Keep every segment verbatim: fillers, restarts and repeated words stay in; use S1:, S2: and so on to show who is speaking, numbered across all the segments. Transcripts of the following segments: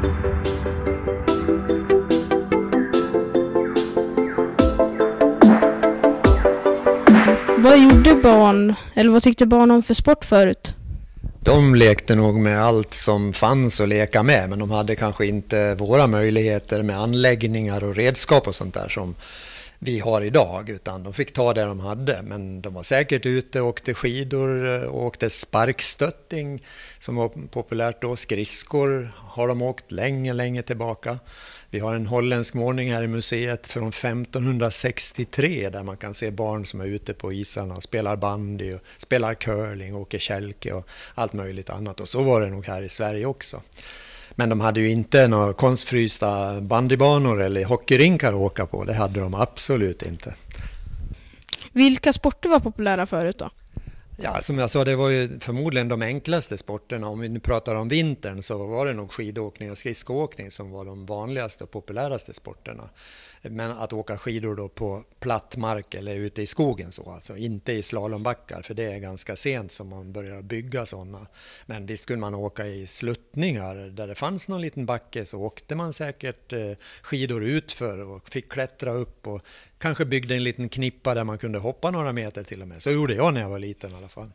S1: Vad gjorde barn, eller vad tyckte barn om för sport förut?
S2: De lekte nog med allt som fanns att leka med, men de hade kanske inte våra möjligheter med anläggningar och redskap och sånt där som vi har idag, utan de fick ta det de hade. Men de var säkert ute och åkte skidor och åkte sparkstötting som var populärt då. Skridskor har de åkt länge, länge tillbaka. Vi har en holländsk målning här i museet från femtonhundrasextiotre där man kan se barn som är ute på isarna och spelar bandy och spelar curling, åker kälke och allt möjligt annat. Och så var det nog här i Sverige också. Men de hade ju inte några konstfrysta bandybanor eller hockeyrinkar att åka på. Det hade de absolut inte.
S1: Vilka sporter var populära förut då?
S2: Ja, som jag sa, det var ju förmodligen de enklaste sporterna. Om vi nu pratar om vintern så var det nog skidåkning och skridskoåkning som var de vanligaste och populäraste sporterna. Men att åka skidor då på platt mark eller ute i skogen så, alltså inte i slalombackar, för det är ganska sent som man börjar bygga sådana. Men visst kunde man åka i sluttningar där det fanns någon liten backe, så åkte man säkert skidor utför och fick klättra upp och kanske byggde en liten knippa där man kunde hoppa några meter till och med. Så gjorde jag när jag var liten i alla fall.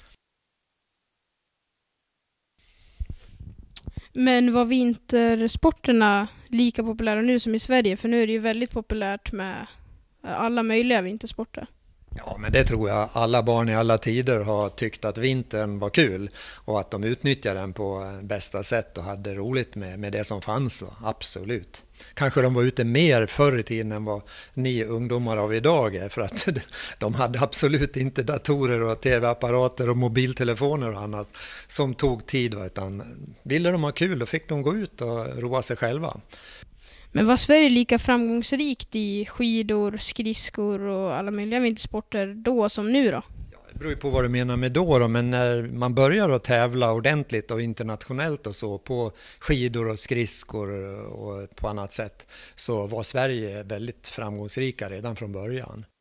S1: Men var vintersporterna lika populära nu som i Sverige? För nu är det ju väldigt populärt med alla möjliga vintersporter.
S2: Ja, men det tror jag. Alla barn i alla tider har tyckt att vintern var kul och att de utnyttjade den på bästa sätt och hade roligt med, med det som fanns då. Absolut. Kanske de var ute mer förr i tiden än vad ni ungdomar av idag är, för att de hade absolut inte datorer och tv-apparater och mobiltelefoner och annat som tog tid, utan ville de ha kul då fick de gå ut och roa sig själva.
S1: Men var Sverige lika framgångsrikt i skidor, skridskor och alla möjliga vintersporter då som nu då?
S2: Det beror ju på vad du menar med då, då, men när man börjar att tävla ordentligt och internationellt och så på skidor och skridskor och på annat sätt, så var Sverige väldigt framgångsrika redan från början.